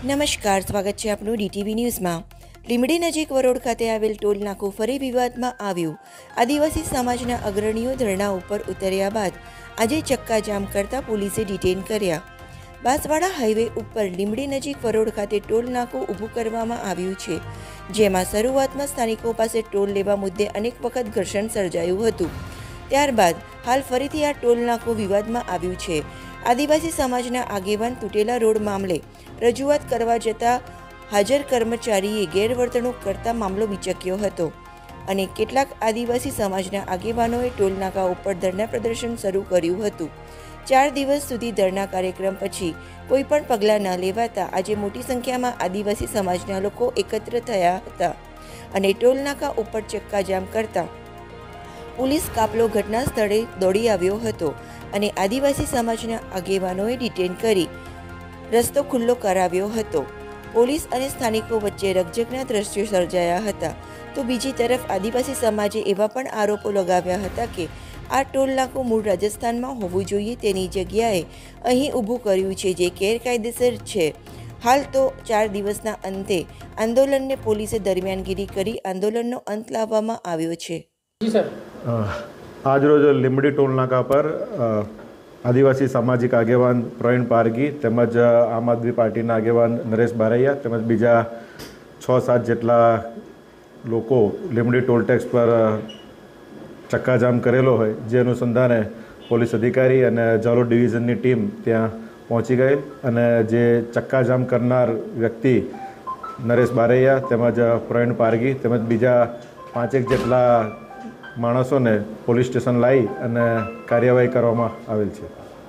નમસ્કાર, સ્વાગત છે આપનું ડીટીવી ન્યૂઝમાં। લીંબડી નજીક વરોડ ખાતે આવેલ ટોલ નાકું ફરી વિવાદમાં આવ્યું। આદિવાસી સમાજના અગ્રણીઓ ધરણા ઉપર ઉતર્યા બાદ આજે ચક્કાજામ કરતા પોલીસે ડિટેન કર્યા। બાંસવાડા હાઈવે ઉપર લીંબડી નજીક વરોડ ખાતે ટોલ નાકું ઊભું કરવામાં આવ્યું છે, જેમાં શરૂઆતમાં સ્થાનિકો પાસે ટોલ લેવા મુદ્દે અનેક વખત ઘર્ષણ સર્જાયું હતું। ત્યારબાદ હાલ ફરીથી આ ટોલ નાકું વિવાદમાં આવ્યું છે। આદિવાસી સમાજના આગેવાન તૂટેલા રોડ મામલે રજૂઆત કરવા જતાં હાજર કર્મચારીએ ગેરવર્તણૂક કરતા મામલો બીચક્યો હતો અને કેટલાક આદિવાસી સમાજના આગેવાનોએ ટોલ નાકા ઉપર ધરણા પ્રદર્શન શરૂ કર્યું હતું। 4 દિવસ સુધી ધરણા કાર્યક્રમ પછી કોઈ પણ પગલાં ન લેવાતા આજે મોટી સંખ્યામાં આદિવાસી સમાજના લોકો એકત્ર થયા હતા અને ટોલ નાકા ઉપર ચક્કાજામ કરતા પોલીસ કાફલો ઘટના સ્થળે દોડી આવ્યો હતો અને આદિવાસી સમાજના આગેવાનોએ ડિટેન કરી રસ્તો ખુલ્લો કરાવ્યો હતો। પોલીસ અને સ્થાનિકો વચ્ચે રકઝકના દ્રશ્યો સર્જાયા હતા, તો બીજી તરફ આદિવાસી સમાજે એવા પણ આરોપો લગાવ્યા હતા કે આ ટોલ નાકું મૂળ રાજસ્થાનમાં હોવું જોઈએ તેની જગ્યાએ અહીં ઊભું કર્યું છે, જે ગેરકાયદેસર છે। હાલ તો 4 દિવસના અંતે આંદોલનને પોલીસે દરમિયાનગીરી કરી આંદોલનનો અંત લાવવામાં આવ્યો છે। आज रोज લીંબડી टोल नाका पर आदिवासी सामाजिक आगेवान प्रवीण पारगी તેમજ आम आदमी पार्टी आगेवान नरेश बारैया તેમજ बीजा 6-7 જેટલા લોકો લીંબડી टोल ટેક્સ पर ચક્કાજામ કરેલો હોય, જે અનુસંધાને પોલીસ અધિકારી અને જાલોર ડિવિઝનની ટીમ ત્યાં પહોંચી ગઈ અને જે ચક્કાજામ કરનાર વ્યક્તિ નરેશ બારૈયા તેમજ પ્રવીણ પારગી તેમજ બીજા 5 જેટલા માણસોને પોલીસ સ્ટેશન લાવી અને કાર્યવાહી કરવામાં આવેલ છે।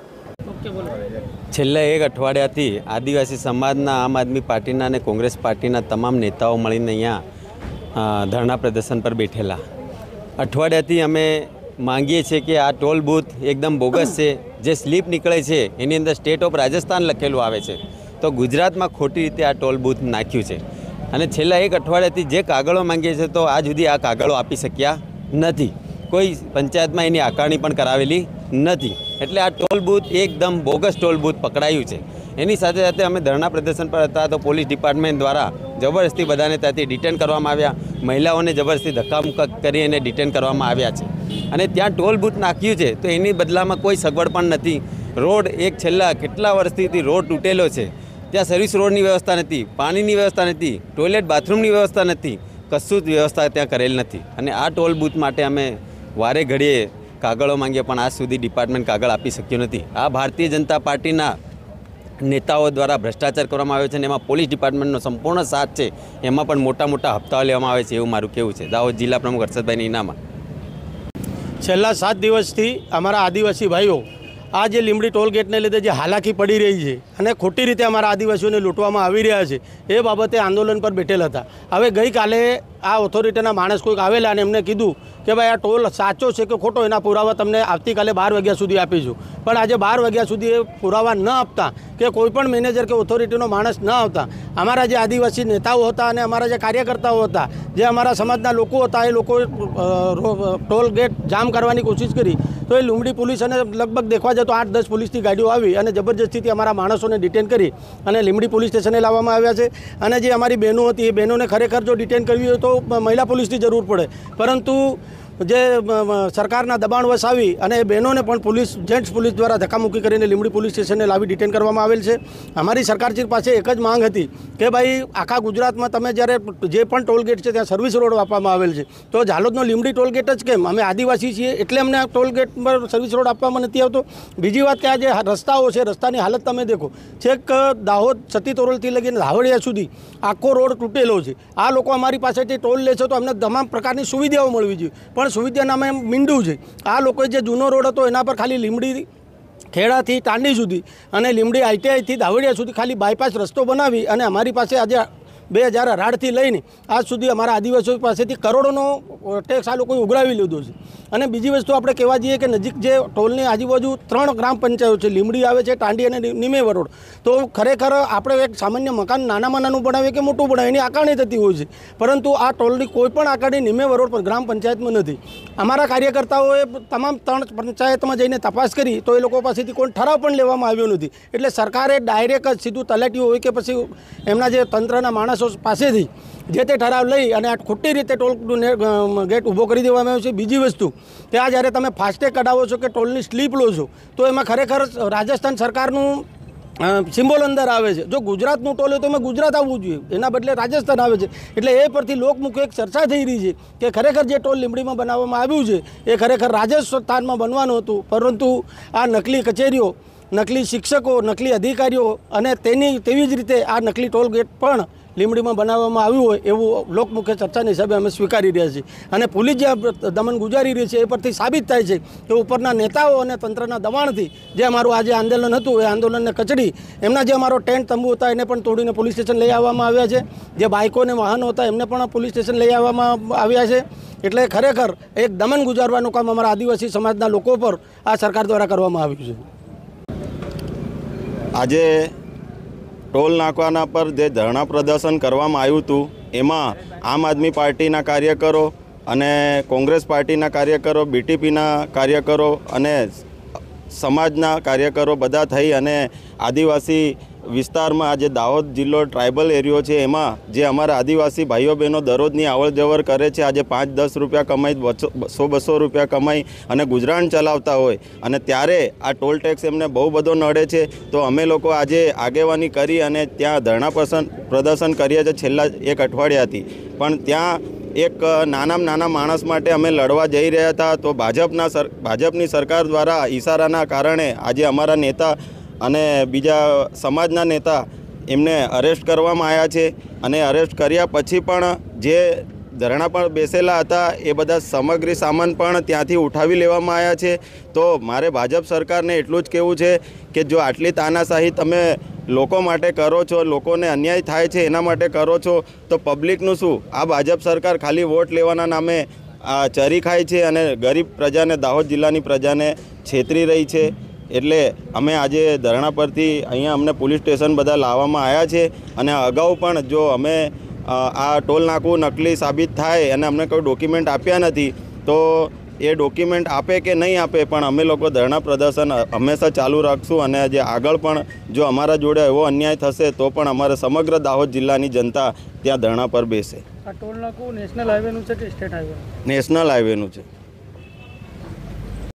છેલ્લા 1 અઠવાડિયાથી આદિવાસી સમાજના, આમ આદમી પાર્ટીના અને કોંગ્રેસ પાર્ટીના તમામ નેતાઓ મળીને અહીંયા ધરણા પ્રદર્શન પર બેઠેલા। અઠવાડિયાથી અમે માંગીએ છીએ કે આ ટોલ બૂથ એકદમ બોગસ છે। જે સ્લીપ નીકળે છે એની અંદર સ્ટેટ ઓફ રાજસ્થાન લખેલું આવે છે, તો ગુજરાતમાં ખોટી રીતે આ ટોલ બૂથ નાખ્યું છે અને છેલ્લા 1 અઠવાડિયાથી જે કાગળો માંગીએ છીએ તો આજ સુધી આ કાગળો આપી શક્યા નથી। કોઈ પંચાયતમાં એની આકારણી પણ કરાવેલી નથી, એટલે આ ટોલ બૂથ એકદમ બોગસ ટોલ બૂથ પકડાયું છે। એની સાથે સાથે અમે ધરણા પ્રદર્શન પર હતા તો પોલીસ ડિપાર્ટમેન્ટ દ્વારા જબરદસ્તી બધાને ત્યાંથી ડિટેન કરવામાં આવ્યા। મહિલાઓને જબરદસ્તી ધક્કામુક્કી કરી અને ડિટેન કરવામાં આવ્યા છે અને ત્યાં ટોલ બૂથ નાખ્યું છે તો એની બદલામાં કોઈ સગવડ પણ નથી। રોડ એક છેલ્લા કેટલા વર્ષથી રોડ તૂટેલો છે, ત્યાં સર્વિસ રોડની વ્યવસ્થા નથી, પાણીની વ્યવસ્થા નથી, ટોયલેટ બાથરૂમની વ્યવસ્થા નથી, કશું જ વ્યવસ્થા ત્યાં કરેલ નથી અને આ ટોલ બૂથ માટે અમે વારે ઘડીએ કાગળો માંગીએ પણ આજ સુધી ડિપાર્ટમેન્ટ કાગળ આપી શક્યું નથી। આ ભારતીય જનતા પાર્ટીના નેતાઓ દ્વારા ભ્રષ્ટાચાર કરવામાં આવ્યો છે અને એમાં પોલીસ ડિપાર્ટમેન્ટનો સંપૂર્ણ સાથ છે। એમાં પણ મોટા મોટા હપ્તાઓ લેવામાં આવે છે એવું મારું કહેવું છે। દાહોદ જિલ્લા પ્રમુખ હર્ષદભાઈની ઇનામા છેલ્લા 7 દિવસથી અમારા આદિવાસી ભાઈઓ આ જે લીંબડી ટોલ ગેટને લીધે જે હાલાકી પડી રહી છે અને ખોટી રીતે અમારા આદિવાસીઓને લૂંટવામાં આવી રહ્યા છે એ બાબતે આંદોલન પર બેઠેલ હતા। હવે ગઈકાલે આ ઓથોરિટીના માણસ કોઈક આવેલા અને એમને કીધું કે ભાઈ આ ટોલ સાચો છે કે ખોટો એના પુરાવા તમને આવતીકાલે 12 વાગ્યા સુધી આપીશું, પણ આજે 12 વાગ્યા સુધી એ પુરાવા ન આપતા કે કોઈ પણ મેનેજર કે ઓથોરિટીનો માણસ ન આવતા અમારા જે આદિવાસી નેતાઓ હતા અને અમારા જે કાર્યકર્તાઓ હતા, જે અમારા સમાજના લોકો હતા, એ લોકો ટોલ ગેટ જામ કરવાની કોશિશ કરી તો એ લીંબડી પોલીસ અને લગભગ દેખવા જાય તો 8-10 પોલીસની ગાડીઓ આવી અને જબરજસ્તીથી અમારા માણસોને ડિટેન કરી અને લીંબડી પોલીસ સ્ટેશને લાવવામાં આવ્યા છે। અને જે અમારી બહેનો હતી એ બહેનોને ખરેખર જો ડિટેન કરવી હોય તો મહિલા પોલીસની જરૂર પડે, પરંતુ જે સરકારના દબાણવશ આવી અને એ બહેનોને પણ પોલીસ જેન્ટ્સ પોલીસ દ્વારા ધક્કામુક્કી કરીને લીંબડી પોલીસ સ્ટેશને લાવી ડિટેન કરવામાં આવેલ છે। અમારી સરકારશ્રી પાસે એક જ માંગ હતી કે ભાઈ આખા ગુજરાતમાં તમે જ્યારે જે પણ ટોલ ગેટ છે ત્યાં સર્વિસ રોડ આપવામાં આવેલ છે, તો ઝાલોદનો લીંબડી ટોલ ગેટ જ કેમ? અમે આદિવાસી છીએ એટલે અમને આ ટોલ ગેટ પર સર્વિસ રોડ આપવામાં નથી આવતો। બીજી વાત કે આ જે રસ્તાઓ છે, રસ્તાની હાલત તમે દેખો, છેક દાહોદ સતી તોરલથી લગીને ધાવડિયા સુધી આખો રોડ તૂટેલો છે। આ લોકો અમારી પાસેથી ટોલ લે છે તો અમને તમામ પ્રકારની સુવિધાઓ મળવી જોઈએ, પણ સુવિધા નામે મીંડું છે। આ લોકોએ જે જૂનો રોડ હતો એના પર ખાલી લીંબડી ખેડાથી તાંડી સુધી અને લીંબડી ITIથી દાવડિયા સુધી ખાલી બાયપાસ રસ્તો બનાવી અને અમારી પાસે આજે 2018થી લઈને આજ સુધી અમારા આદિવાસીઓ પાસેથી કરોડોનો ટેક્સ આ લોકોએ ઉઘરાવી લીધો છે. અને બીજી વસ્તુ આપણે કહેવા જઈએ કે નજીક જે ટોલની આજુબાજુ 3 ગ્રામ પંચાયતો છે, લીમડી આવે છે, ટાંડી અને નિમે વરોડ. તો ખરેખર આપણે એક સામાન્ય મકાન નાનામાં નાનું બનાવીએ કે મોટું બનાવીએ એની આકારણી થતી હોય છે, પરંતુ આ ટોલની કોઈ પણ આકારણી નિમે વરોડ પર ગ્રામ પંચાયતમાં નથી. અમારા કાર્યકર્તાઓએ તમામ 3 પંચાયતમાં જઈને તપાસ કરી તો એ લોકો પાસેથી કોઈ ઠરાવ પણ લેવામાં આવ્યો નથી. એટલે સરકારે ડાયરેક્ટ જ સીધું તલાટીઓ હોય કે પછી એમના જે તંત્રના માણસો પાસેથી જે તે ઠરાવ લઈ અને આ ખોટી રીતે ટોલ ગેટ ઊભો કરી દેવામાં આવ્યો છે. બીજી વસ્તુ કે આ જ્યારે તમે ફાસ્ટેગ કઢાવો છો કે ટોલની સ્લીપ લો છો તો એમાં ખરેખર રાજસ્થાન સરકારનું સિમ્બોલ અંદર આવે છે. જો ગુજરાતનું ટોલ હોય તો એમાં ગુજરાત આવવું જોઈએ, એના બદલે રાજસ્થાન આવે છે. એટલે એ પરથી લોકમુખે એક ચર્ચા થઈ રહી છે કે ખરેખર જે ટોલ લીંબડીમાં બનાવવામાં આવ્યું છે એ ખરેખર રાજસ્થાનમાં બનવાનું હતું, પરંતુ આ નકલી કચેરીઓ, નકલી શિક્ષકો, નકલી અધિકારીઓ અને તેવી જ રીતે આ નકલી ટોલ ગેટ પણ લીંબડીમાં બનાવવામાં આવ્યું હોય એવું લોકમુખ્ય ચર્ચાના હિસાબે અમે સ્વીકારી રહ્યા છીએ. અને પોલીસ જે દમન ગુજારી રહી છે એ પરથી સાબિત થાય છે કે ઉપરના નેતાઓ અને તંત્રના દબાણથી જે અમારું આજે આંદોલન હતું એ આંદોલનને કચડી એમના જે અમારો ટેન્ટ તંબુ હતા એને પણ તોડીને પોલીસ સ્ટેશન લઈ આવવામાં આવ્યા છે. જે બાઇકો અને વાહનો હતા એમને પણ પોલીસ સ્ટેશન લઈ આવવામાં આવ્યા છે. એટલે ખરેખર એક દમન ગુજારવાનું કામ અમારા આદિવાસી સમાજના લોકો પર આ સરકાર દ્વારા કરવામાં આવ્યું છે. આજે ટોલ નાકાના પર જે ધરણા પ્રદર્શન કરવામાં આવ્યું હતું એમાં આમ આદમી પાર્ટીના કાર્યકરો અને કોંગ્રેસ પાર્ટીના કાર્યકરો, બીટીપીના કાર્યકરો અને સમાજના કાર્યકરો બધા થઈ અને આદિવાસી વિસ્તારમાં આજે દાહોદ જિલ્લો ટ્રાઇબલ એરિયો છે એમાં જે અમારા આદિવાસી ભાઈઓ બહેનો દરરોજની આવર જવર કરે છે, આજે 5-10 રૂપિયા કમાઈ, 100-200 રૂપિયા કમાઈ અને ગુજરાન ચલાવતા હોય અને ત્યારે આ ટોલ ટેક્સ એમને બહુ બધો નડે છે. તો અમે લોકો આજે આગેવાની કરી અને ત્યાં ધરણા પ્રદર્શન કરીએ છીએ છેલ્લા 1 અઠવાડિયાથી. પણ ત્યાં એક નાના માણસ માટે અમે લડવા જઈ રહ્યા હતા તો ભાજપની સરકાર દ્વારા ઈશારાના કારણે આજે અમારા નેતા અને બીજા સમાજના નેતા એમને અરેસ્ટ કરવામાં આવ્યા છે. અને અરેસ્ટ કર્યા પછી પણ જે ધરણા પર બેસેલા હતા એ બધા સામગ્રી સામાન પણ ત્યાંથી ઉઠાવી લેવામાં આવ્યા છે. તો મારે ભાજપ સરકારને એટલું જ કહેવું છે કે જો આટલી તાનાશાહી તમે લોકો માટે કરો છો, લોકોને અન્યાય થાય છે એના માટે કરો છો, તો પબ્લિકનું શું? આ ભાજપ સરકાર ખાલી વોટ લેવાના નામે ચરી ખાય છે અને ગરીબ પ્રજાને, દાહોદ જિલ્લાની પ્રજાને છેતરી રહી છે. એટલે અમે આજે ધરણા પરથી અહીંયા અમને પોલીસ સ્ટેશન બધા લાવવામાં આવ્યા છે. અને અગાઉ પણ જો અમે આ ટોલ નાકું નકલી સાબિત થાય અને અમને કોઈ ડોક્યુમેન્ટ આપ્યા નથી તો એ ડોક્યુમેન્ટ આપે કે નહીં આપે પણ અમે લોકો ધરણા પ્રદર્શન હંમેશા ચાલુ રાખશું. અને જે આગળ પણ જો અમારા જોડે એવો અન્યાય થશે તો પણ અમારે સમગ્ર દાહોદ જિલ્લાની જનતા ત્યાં ધરણા પર બેસે. આ ટોલ નાકું નેશનલ હાઈવેનું છે કે સ્ટેટ હાઈવે? નેશનલ હાઈવેનું છે.